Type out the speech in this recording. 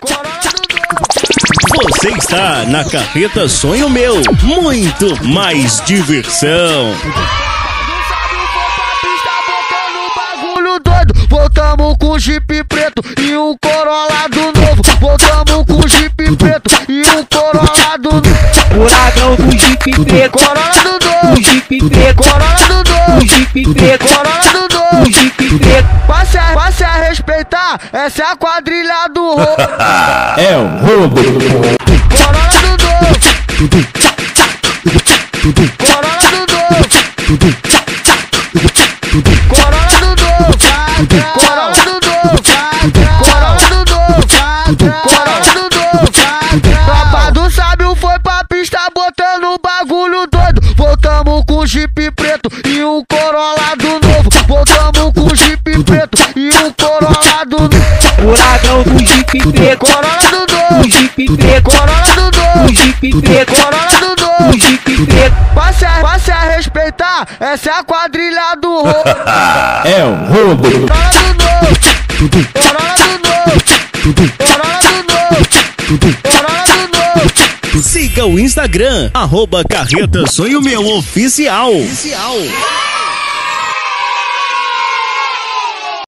Você está na Carreta Sonho Meu, muito mais diversão. Voltamos com Jeep preto e um Corolla do novo. Voltamos com Jeep preto e um Corolla do novo. Furacão do Jeep preto, Corolla do novo. o Jeep preto, Corolla do novo. o Jeep preto, Corolla do novo. o Jeep preto. Passe a respeitar, essa é a quadrilha do roubo. É o roubo. Corolla do novo. Corolla do novo. Corolla do novo. Corolla do novo. Corolla do novo. Corolla do novo. Tropa do Sábio foi pra pista botando um bagulho doido. Voltamos com Jeep preto e um Corolla do novo. Voltamos com Jeep preto e um Corolla do novo. Furacão do Jeep preto, Corolla do novo. o Jeep preto, Corolla do novo. o Jeep preto, Corolla do novo. o Jeep preto. Passe a respeitar, essa é a quadrilha do roubo. É o roubo. Corolla do novo. Corolla do novo. Corolla do novo. Corolla do novo. Siga o Instagram, @Carreta Sonho Meu Oficial.